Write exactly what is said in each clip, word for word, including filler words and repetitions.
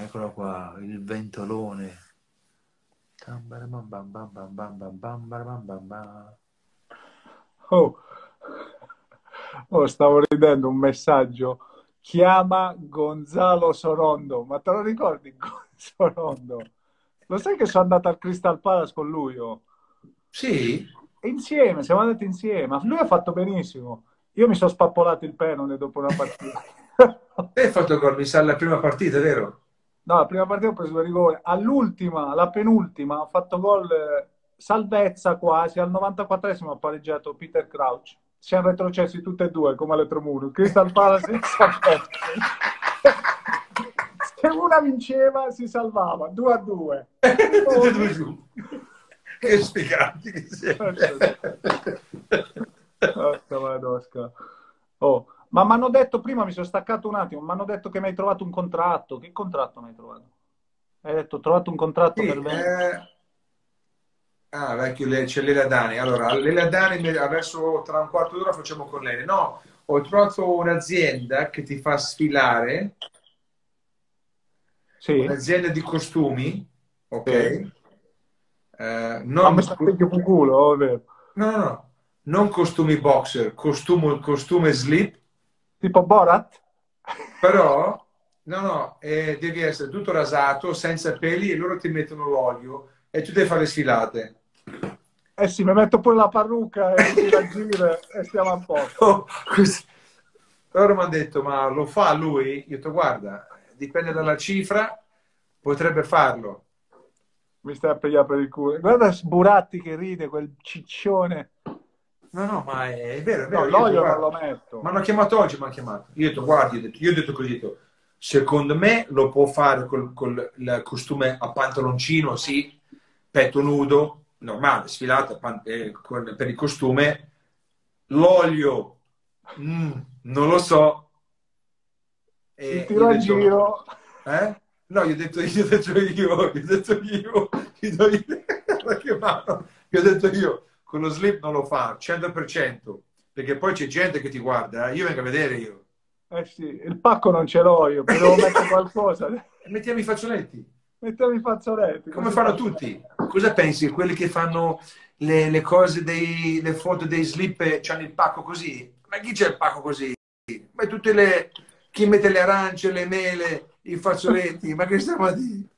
Eccolo qua, il ventolone. Tam bam bam bam bam bam bam bam bam bam bam. Oh. Oh, stavo ridendo un messaggio. Chiama Gonzalo Sorondo. Ma te lo ricordi, Sorondo? Lo sai che sono andato al Crystal Palace con lui? Oh? Sì? Insieme, siamo andati insieme. Lui ha fatto benissimo. Io mi sono spappolato il penone dopo una partita. Te hai fatto gol, mi sa, la prima partita, vero? No, la prima partita ho preso due rigore. All'ultima, la penultima, ho fatto gol, eh, salvezza quasi. Al novantaquattresimo ha pareggiato Peter Crouch. Siamo retrocessi tutti e due come Elettromuro. Crystal Palace e Southampton. Se una vinceva si salvava due a due. Tutti e due giù. Che spiegati che siete. Oh, ma mi hanno detto prima, mi sono staccato un attimo, mi hanno detto che mi hai trovato un contratto. Che contratto mi hai trovato? Hai detto, ho trovato un contratto Sì, per vendere. eh... Ah, vecchio, le- c'è Lela Dani. Allora, Lela Dani, me- adesso tra un quarto d'ora facciamo con lei. No, ho trovato un'azienda che ti fa sfilare, Sì, un'azienda di costumi, ok? sì. Eh, Ma non, mi sta più culo, oh, è vero. no, no, no, non costumi boxer, costume, costume slip, Tipo Borat? però, no, no, eh, devi essere tutto rasato, senza peli, e loro ti mettono l'olio e tu devi fare le sfilate. Eh sì, mi metto pure la parrucca e il giragire e stiamo a posto. Oh, così. Loro mi hanno detto, ma lo fa lui? Io ho detto, guarda, dipende dalla cifra, potrebbe farlo. Mi stai a pigliare per il culo. Guarda Sburatti che ride, quel ciccione. No, no, ma è, è vero, è No, vero. Io ho detto, l'olio non guarda, lo mi metto. hanno chiamato oggi, mi hanno chiamato. Io ho detto, guardi, io ho detto, io ho detto così, ho detto, secondo me lo può fare col, col il costume a pantaloncino, sì, petto nudo, normale, sfilato pan- eh, con- per il costume. L'olio, mm, non lo so. Il E io ho tiro a detto, giro. eh? No, gli ho detto, gli ho detto io, gli ho detto io, gli do io, la chiamata. Gli ho detto io, con lo slip non lo fa, cento per cento, perché poi c'è gente che ti guarda, eh, io vengo a vedere io. Eh sì, il pacco non ce l'ho io, mi devo mettere qualcosa. E mettiamo i fazzoletti, Mettiamo i fazzoletti, come così fanno faccio. tutti. Cosa pensi? Quelli che fanno le, le cose, dei, le foto dei slip, e c'hanno il pacco così? Ma chi c'è il pacco così? Ma tutte le, chi mette le arance, le mele, i fazzoletti, ma che stiamo a dire?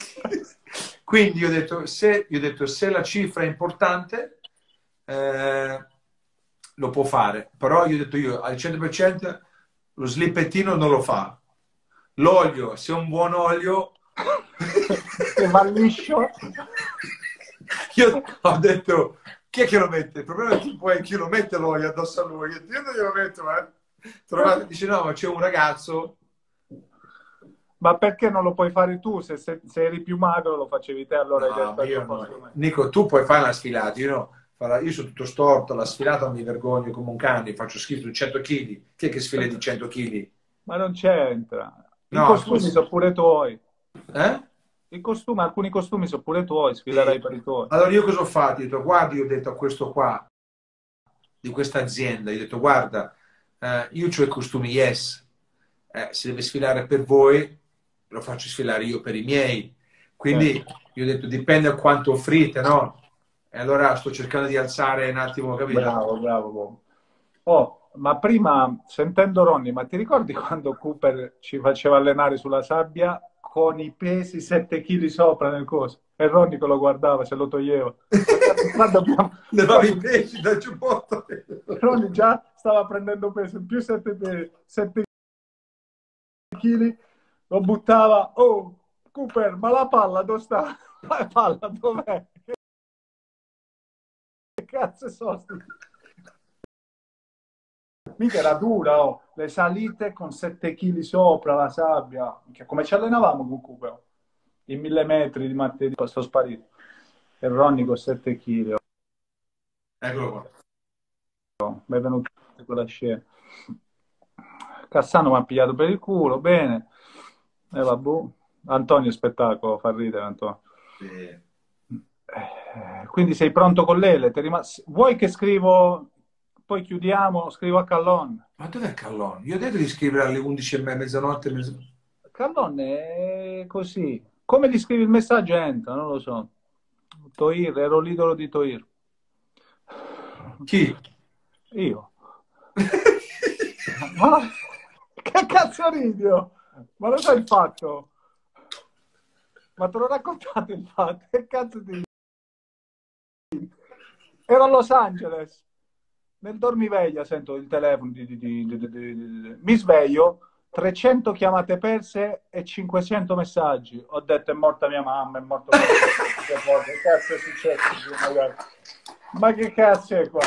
Quindi io ho detto, se, io ho detto, se la cifra è importante, eh, lo può fare. Però io ho detto io, al cento per cento lo slippettino non lo fa. L'olio, se è un buon olio... Che va liscio. Io ho detto, chi è che lo mette? Il problema è che poi chi lo mette l'olio addosso a lui. Io non glielo metto, eh. Trovate, dice, no, ma c'è un ragazzo. Ma perché non lo puoi fare tu? Se, se, se eri più magro lo facevi te, allora hai No, detto ma ecco io posto no. me. Nico, tu puoi fare la sfilata, io no. Farà- Io sono tutto storto, la sfilata mi vergogno come un cane, faccio schifo di cento chili. Chi è che sfila di cento chili? Ma non c'entra. I No, tu... costumi sono pure tuoi. Eh? I costumi, alcuni costumi sono pure tuoi, Sì. sfilerai per i tuoi. Allora io cosa ho fatto? Io ho detto, guardi, io ho detto a questo qua, di questa azienda, io ho detto, guarda, eh, io ho i costumi, yes, eh, se deve sfilare per voi, lo faccio sfilare io per i miei. Certo. Quindi io ho detto, dipende da quanto offrite, no? E allora sto cercando di alzare un attimo, capito? Bravo, bravo, bravo. Oh, ma prima, sentendo Ronny, ma ti ricordi quando Cooper ci faceva allenare sulla sabbia con i pesi sette chili sopra nel coso? E Ronny che lo guardava, se lo toglieva. Guardate, qua dobbiamo... Levavi i Ronny, pesci dal giubbotto. Ronny già stava prendendo peso, in più sette chili, lo buttava. Oh, Cooper, ma la palla dove sta? La palla dov'è? Che cazzo sono sti? Mica era dura, oh. Le salite con sette chili sopra la sabbia. Minchia, come ci allenavamo con Cooper? In mille metri di martedì, sono sparito. E Ronny con sette chili. Eccolo qua. Oh. Mi è venuta quella scena. Cassano mi ha pigliato per il culo, bene. E vabbè. Antonio spettacolo, fa ridere Antonio. Sì. Eh, Quindi sei pronto con l'Ele? Ti rimas- Vuoi che scrivo, poi chiudiamo, scrivo a Callon? Ma dov'è Callon? Io ho detto di scrivere alle undici e mezza, mezzanotte. mezz- Callone è così. Come gli scrivi il messaggio entra, non lo so. Toir, ero l'idolo di Toir. Chi? Io. Ma che cazzo ridi? Oh? Ma lo sai il fatto? Ma te l'ho raccontato il fatto? Che cazzo ti... Ero a Los Angeles. Nel dormiveglia sento il telefono. Di, di, di, di, di, di. Mi sveglio. trecento chiamate perse e cinquecento messaggi. Ho detto è morta mia mamma, è morto mio figlio. Che cazzo è successo? Ma che cazzo è qua?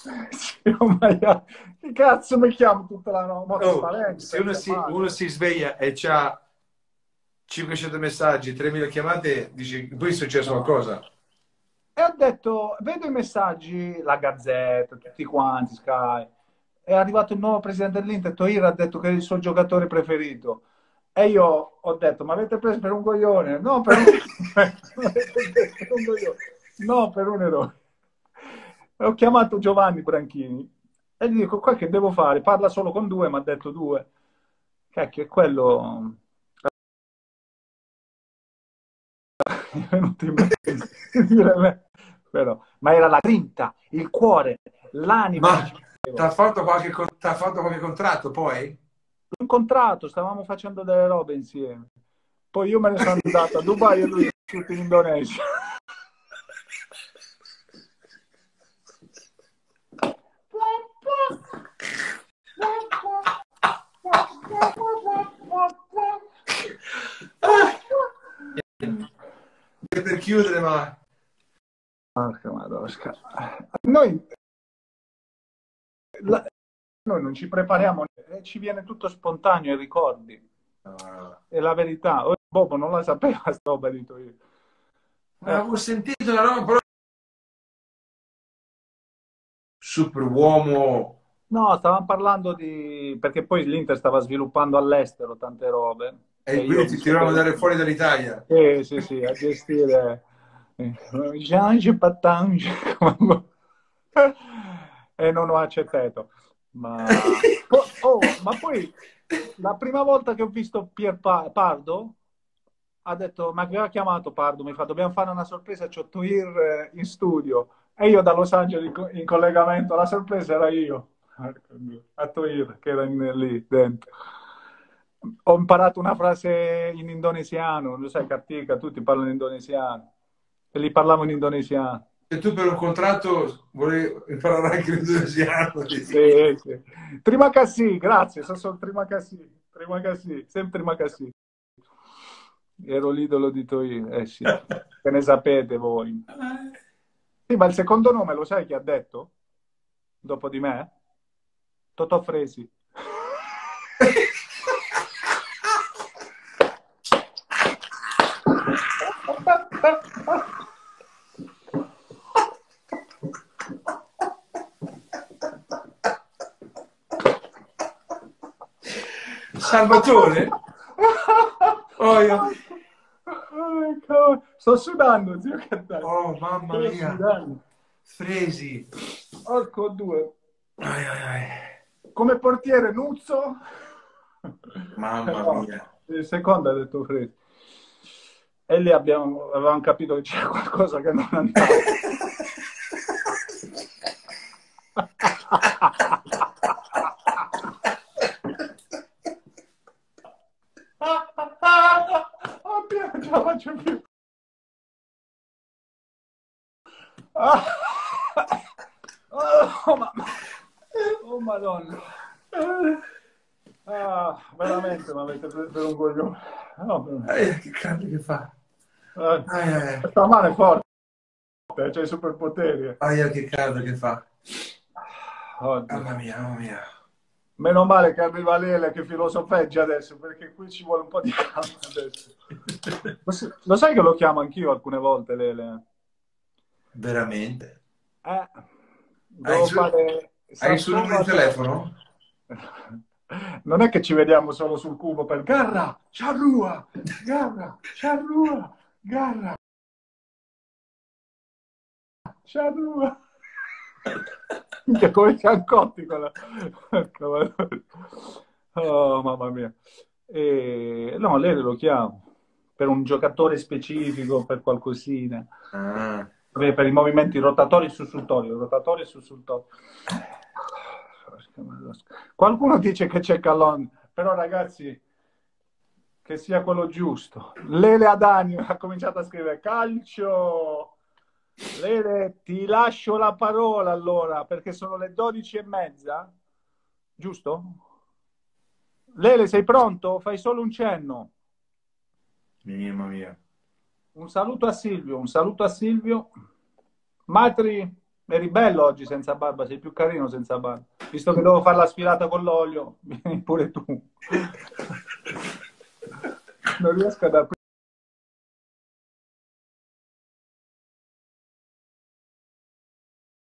Che cazzo mi chiamo tutta la notte? Oh, se uno si, uno si sveglia e c'ha cinquecento messaggi, tremila chiamate, dici poi è successo no. qualcosa. E ho detto, vedo i messaggi, la Gazzetta, tutti quanti, Sky. È arrivato il nuovo presidente dell'Inter, Toir ha detto che è il suo giocatore preferito. E io ho detto, ma avete preso per un coglione? No, per un, per un coglione. No, per un eroe. E ho chiamato Giovanni Branchini e gli dico, qua che devo fare? Parla solo con due, mi ha detto due. Cacchio, è quello... è venuto in mente. Però, ma era la grinta, il cuore, l'anima. Ma ti ha fatto, fatto qualche contratto poi? L'ho incontrato, stavamo facendo delle robe insieme. Poi io me ne sono andato a Dubai e lui è tutto in Indonesia. Per chiudere, ma Porca madosca. Noi, la, noi non ci prepariamo, ci viene tutto spontaneo, i ricordi. uh, È la verità. Bobo non la sapeva sta roba di io. Ma avevo sentito una roba, però super uomo. No, stavamo parlando di... perché poi l'Inter stava sviluppando all'estero tante robe. E E io, quindi ti visto tiravano che... dare fuori dall'Italia. Sì, sì, sì, a gestire... Jean Patange. E non ho accettato. Ma... Oh, ma poi la prima volta che ho visto Pier pa- Pardo ha detto, ma che ha chiamato Pardo? Mi fa, dobbiamo fare una sorpresa, c'ho Toir in studio. E io da Los Angeles in collegamento, la sorpresa era io, a Toir, che era in, lì dentro. Ho imparato una frase in indonesiano, lo sai, Kartika, tutti parlano indonesiano. E li parlavo in indonesiano. E tu per un contratto volevi imparare anche l'indonesiano. Sì, sì. Terima kasih, grazie, sono solo terima kasih, terima kasih, sempre terima kasih. Ero l'idolo di Toir, eh sì, che ne sapete voi. Sì, ma il secondo nome lo sai chi ha detto? Dopo di me? Totò Fresi. Salvatore? Oh, io... Sto sudando, zio, che dai. Oh, mamma Sto mia. sudando. Fresi. Porco due. Ai, ai, ai. Come portiere Nuzzo. Mamma No, mia. il secondo ha detto Fresi. E lì abbiamo, avevamo capito che c'era qualcosa che non andava. Oddio, non ce la faccio più. Oh, ma... oh madonna. Ah, veramente mi avete preso per un coglione. No, Eh, che cazzo che fa? eh, Ai, ai, questa mano è forte, c'è i superpoteri. ai, che cazzo che fa? Oddio. Mamma mia, mamma mia. Meno male che arriva Lele che filosofeggia adesso, perché qui ci vuole un po' di calma adesso. Lo sai che lo chiamo anch'io alcune volte Lele? Veramente? Eh, Hai devo su... fare Hai il suo numero di Sassuolo. telefono? Non è che ci vediamo solo sul cubo per Garra, Ciarrua, Garra, Ciarrua, Garra, Ciarrua. Che come Ciancotti quella. Oh, mamma mia. E, no, lei lo chiamo per un giocatore specifico, per qualcosina. Ah. Per, per i movimenti rotatori e sussultori, rotatori e sussultori. Qualcuno dice che c'è Callon, però ragazzi, che sia quello giusto. Lele Adani ha cominciato a scrivere calcio. Lele, ti lascio la parola allora, perché sono le dodici e mezza, giusto? Lele, sei pronto? Fai solo un cenno. Mamma mia. Un saluto a Silvio, un saluto a Silvio. Matri, eri bello oggi senza barba, sei più carino senza barba. Visto che devo fare la sfilata con l'olio, vieni pure tu. Non riesco ad aprire.